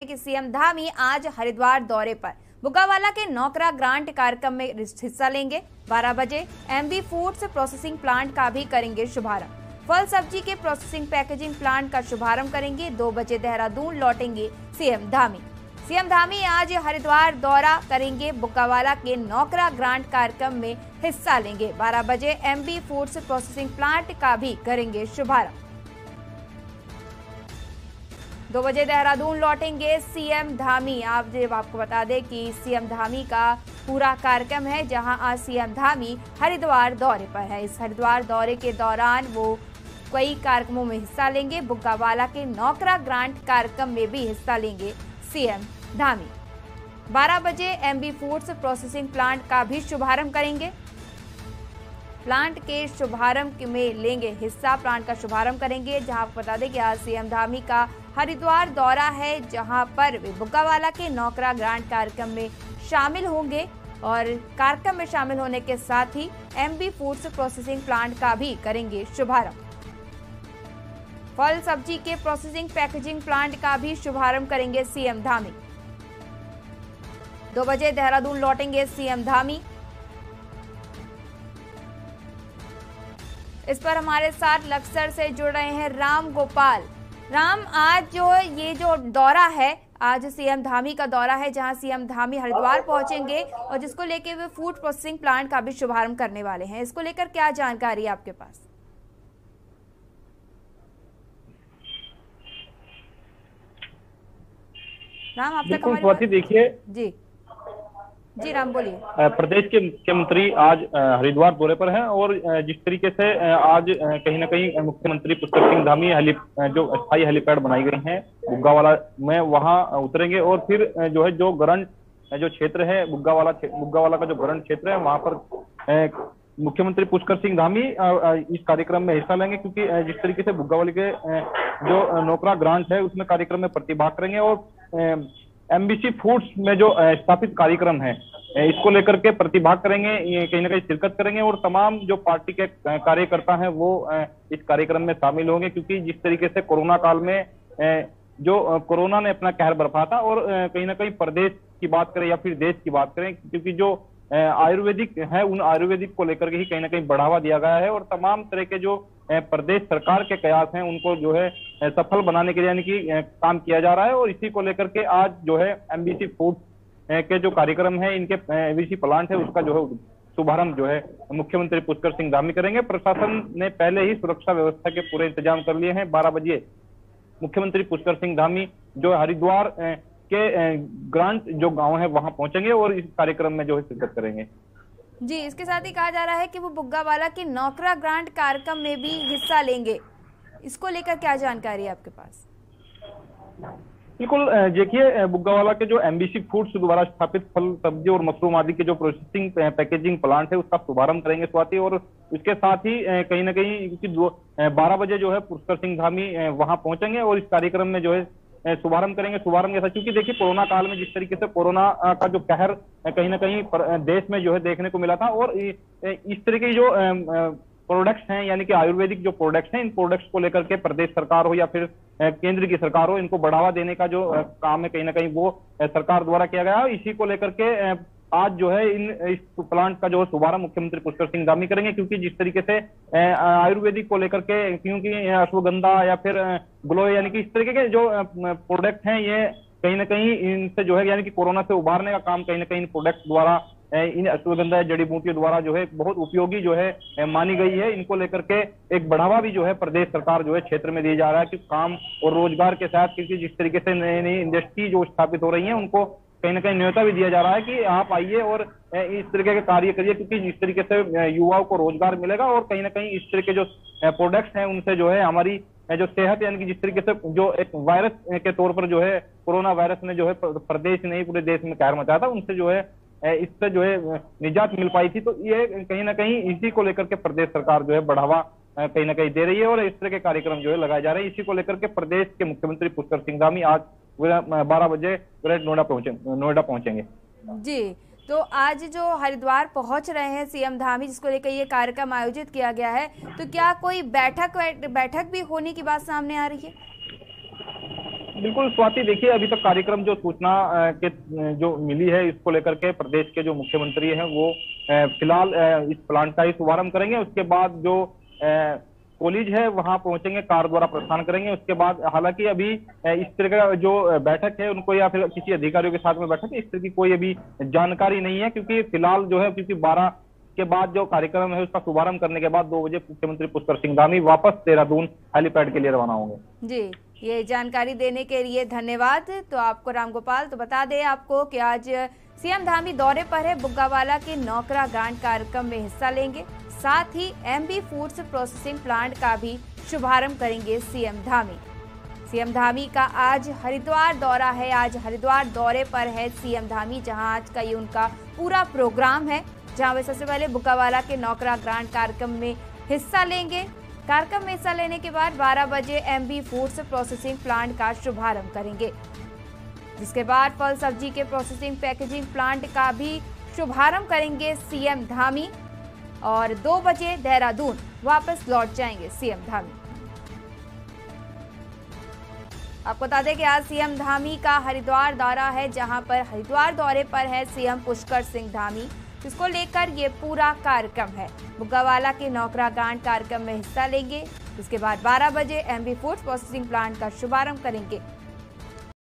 कि सीएम धामी आज हरिद्वार दौरे पर बुग्गावाला के नौकरा ग्रांट कार्यक्रम में हिस्सा लेंगे। 12 बजे एमबी फूड्स प्रोसेसिंग प्लांट का भी करेंगे शुभारंभ। फल सब्जी के प्रोसेसिंग पैकेजिंग प्लांट का शुभारंभ करेंगे। 2 बजे देहरादून लौटेंगे सीएम धामी। सीएम धामी आज हरिद्वार दौरा करेंगे, बुग्गावाला के नौकरा ग्रांट कार्यक्रम में हिस्सा लेंगे। 12 बजे एमबी फूड्स प्रोसेसिंग प्लांट का भी करेंगे शुभारंभ। 2 बजे देहरादून लौटेंगे सीएम धामी। आपको बता दें कि सीएम धामी का पूरा कार्यक्रम है, जहां आज सीएम धामी हरिद्वार दौरे पर है। इस हरिद्वार दौरे के दौरान वो कई कार्यक्रमों में हिस्सा लेंगे। बुग्गावाला के नौकरा ग्रांट कार्यक्रम में भी हिस्सा लेंगे सीएम धामी। 12 बजे एमबी फूड्स प्रोसेसिंग प्लांट का भी शुभारंभ करेंगे। प्लांट के शुभारंभ में लेंगे हिस्सा, प्लांट का शुभारंभ करेंगे। जहां आपको बता दें कि आज सीएम धामी का हरिद्वार दौरा है, जहां पर वे बुग्गावाला के नौकरा ग्रांट कार्यक्रम में शामिल होंगे और कार्यक्रम में शामिल होने के साथ ही एमबी फूड्स प्रोसेसिंग प्लांट का भी करेंगे शुभारंभ। फल सब्जी के प्रोसेसिंग पैकेजिंग प्लांट का भी शुभारंभ करेंगे सीएम धामी। 2 बजे देहरादून लौटेंगे सीएम धामी। इस पर हमारे साथ लक्सर से जुड़ रहे हैं राम गोपाल। राम, आज ये जो दौरा है, आज सीएम धामी का दौरा है, जहां सीएम धामी हरिद्वार पहुंचेंगे और जिसको लेकर वे फूड प्रोसेसिंग प्लांट का भी शुभारंभ करने वाले हैं। इसको लेकर क्या जानकारी है आपके पास? राम, आप तक हमारी देखिए जी राम बोलिए। प्रदेश के मुख्यमंत्री आज हरिद्वार दौरे पर हैं और जिस तरीके से आज कहीं ना कहीं मुख्यमंत्री पुष्कर सिंह धामी जो अस्थायी हेलीपैड बनाई गई हैं बुग्गावाला में, वहां उतरेंगे और फिर जो ग्रांट जो क्षेत्र है बुग्गावाला का जो ग्रांट क्षेत्र है, वहां पर मुख्यमंत्री पुष्कर सिंह धामी इस कार्यक्रम में हिस्सा लेंगे, क्योंकि जिस तरीके से बुग्गावाला के जो नौकरा ग्रांट है उसमें कार्यक्रम में प्रतिभाग करेंगे और एमबीसी फूड्स में जो स्थापित कार्यक्रम है इसको लेकर के प्रतिभाग करेंगे, कहीं ना कहीं शिरकत करेंगे और तमाम जो पार्टी के कार्यकर्ता हैं वो इस कार्यक्रम में शामिल होंगे, क्योंकि जिस तरीके से कोरोना काल में जो कोरोना ने अपना कहर बरपा था और कहीं ना कहीं प्रदेश की बात करें या फिर देश की बात करें, क्योंकि जो आयुर्वेदिक है उन आयुर्वेदिक को लेकर के ही कहीं ना कहीं बढ़ावा दिया गया है और तमाम तरह के जो प्रदेश सरकार के प्रयास हैं उनको जो है सफल बनाने के लिए यानी कि काम किया जा रहा है। और इसी को लेकर के आज जो है एमबीसी फूड के जो कार्यक्रम है, इनके एमबीसी प्लांट है, उसका जो है शुभारंभ जो है मुख्यमंत्री पुष्कर सिंह धामी करेंगे। प्रशासन ने पहले ही सुरक्षा व्यवस्था के पूरे इंतजाम कर लिए हैं। 12 बजे मुख्यमंत्री पुष्कर सिंह धामी जो हरिद्वार के ग्रांट जो गांव है वहां पहुंचेंगे और इस कार्यक्रम में जो है शिरकत करेंगे। जी, इसके साथ ही कहा जा रहा है कि वो बुग्गावाला के नौकरा ग्रांट कार्यक्रम में भी हिस्सा लेंगे। इसको लेकर क्या जानकारी है आपके पास? बिल्कुल, देखिए बुग्गावाला के जो एमबीसी फूड्स द्वारा स्थापित फल सब्जी और मशरूम आदि के जो प्रोसेसिंग पैकेजिंग प्लांट है उसका शुभारंभ करेंगे स्वाति, और उसके साथ ही कहीं ना कहीं 12 बजे जो है पुष्कर सिंह धामी वहां पहुंचेंगे और इस कार्यक्रम में जो है शुभारंभ करेंगे। शुभारंभ ऐसा, क्योंकि देखिए कोरोना काल में जिस तरीके से कोरोना का जो कहर कहीं ना कहीं देश में जो है देखने को मिला था और इस तरह की जो प्रोडक्ट्स हैं यानी कि आयुर्वेदिक जो प्रोडक्ट्स हैं, इन प्रोडक्ट्स को लेकर के प्रदेश सरकार हो या फिर केंद्र की सरकार हो, इनको बढ़ावा देने का जो काम है कहीं ना कहीं वो सरकार द्वारा किया गया है। इसी को लेकर के आज जो है इस प्लांट का जो शुभारंभ मुख्यमंत्री पुष्कर सिंह धामी करेंगे, क्योंकि जिस तरीके से आयुर्वेदिक को लेकर के, क्योंकि अश्वगंधा या फिर ग्लो यानी कि इस तरीके के जो प्रोडक्ट हैं ये कहीं ना कहीं इनसे जो है यानी कि कोरोना से उबारने का काम कहीं ना कहीं इन प्रोडक्ट द्वारा, इन अश्वगंधा जड़ी बूटियों द्वारा जो है बहुत उपयोगी जो है मानी गई है। इनको लेकर के एक बढ़ावा भी जो है प्रदेश सरकार जो है क्षेत्र में दिया जा रहा है कि काम और रोजगार के साथ, क्योंकि जिस तरीके से नई नई इंडस्ट्री जो स्थापित हो रही है उनको कहीं ना कहीं न्योता भी दिया जा रहा है कि आप आइए और इस तरीके के कार्य करिए, क्योंकि जिस तरीके से युवाओं को रोजगार मिलेगा और कहीं ना कहीं इस तरह के जो प्रोडक्ट्स हैं उनसे जो है हमारी जो सेहत यानी कि जिस तरीके से जो एक वायरस के तौर पर जो है कोरोना वायरस ने जो है प्रदेश नहीं पूरे देश में कहर मचाया था, उनसे जो है इससे जो है निजात मिल पाई थी। तो ये कहीं ना कहीं इसी को लेकर के प्रदेश सरकार जो है बढ़ावा कहीं ना कहीं दे रही है और इस तरह के कार्यक्रम जो है लगाए जा रहे हैं। इसी को लेकर के प्रदेश के मुख्यमंत्री पुष्कर सिंह धामी आज 12 बजे नोएडा पहुंचेंगे। जी, तो आज जो हरिद्वार पहुंच रहे हैं सीएम धामी, जिसको लेकर ये कार्यक्रम आयोजित किया गया है, तो क्या कोई बैठक भी होने की बात सामने आ रही है? बिल्कुल स्वाति, देखिए अभी तक कार्यक्रम जो सूचना के जो मिली है इसको लेकर के प्रदेश के जो मुख्यमंत्री हैं वो फिलहाल इस प्लांट का ही शुभारंभ करेंगे। उसके बाद जो कॉलेज है वहां पहुंचेंगे, कार द्वारा प्रस्थान करेंगे। उसके बाद हालांकि अभी इस तरह का जो बैठक है उनको या फिर किसी अधिकारियों के साथ में बैठक है, इस तरह की कोई अभी जानकारी नहीं है, क्योंकि फिलहाल जो है क्योंकि 12 के बाद जो कार्यक्रम है उसका शुभारंभ करने के बाद 2 बजे मुख्यमंत्री पुष्कर सिंह धामी वापस देहरादून हेलीपैड के लिए रवाना होंगे। जी, ये जानकारी देने के लिए धन्यवाद। तो आपको रामगोपाल, तो बता दें आपको कि आज सीएम धामी दौरे पर है, बुग्गावाला के नौकरा ग्रांट कार्यक्रम में हिस्सा लेंगे। साथ ही एमबी फूड्स प्रोसेसिंग प्लांट का भी शुभारंभ करेंगे सीएम धामी। सीएम धामी का आज हरिद्वार दौरा है, आज हरिद्वार दौरे पर है सीएम धामी, जहां आज का ये उनका पूरा प्रोग्राम है, जहां वे सबसे पहले बुग्गावाला के नौकरा ग्रांट कार्यक्रम में हिस्सा लेंगे। कार्यक्रम में हिस्सा लेने के बाद 12 बजे एमबी फूड्स प्रोसेसिंग प्लांट का शुभारंभ करेंगे, जिसके बाद फल सब्जी के प्रोसेसिंग पैकेजिंग प्लांट का भी शुभारंभ करेंगे सीएम धामी और 2 बजे देहरादून वापस लौट जाएंगे सीएम धामी। आपको बता दें कि आज सीएम धामी का हरिद्वार दौरा है, जहां पर हरिद्वार दौरे पर है सीएम पुष्कर सिंह धामी, जिसको लेकर ये पूरा कार्यक्रम है। बुग्गावाला के नौकरा ग्रांट कार्यक्रम में हिस्सा लेंगे, इसके बाद 12 बजे एमबी फूड्स प्रोसेसिंग प्लांट का शुभारंभ करेंगे